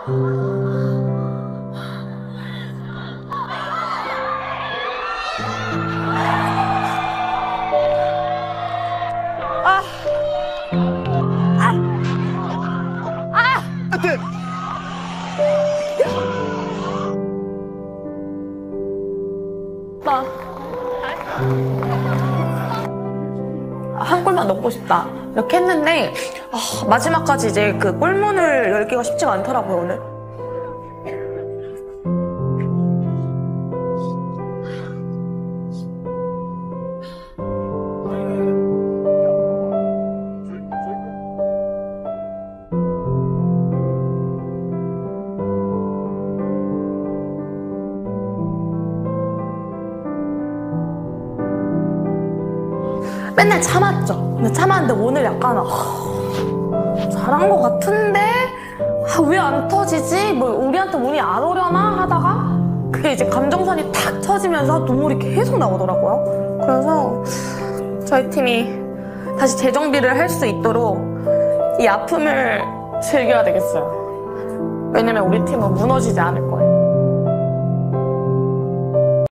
한 골만 넣고 싶다 이렇게 했는데 마지막까지 이제 그 골문을 열기가 쉽지가 않더라고요 오늘. 맨날 참았죠. 근데 참았는데 오늘 약간 잘한 것 같은데 왜 안 터지지? 뭐 우리한테 운이 안 오려나 하다가 그게 이제 감정선이 탁 터지면서 눈물이 계속 나오더라고요. 그래서 저희 팀이 다시 재정비를 할 수 있도록 이 아픔을 즐겨야 되겠어요. 왜냐면 우리 팀은 무너지지 않을 거예요.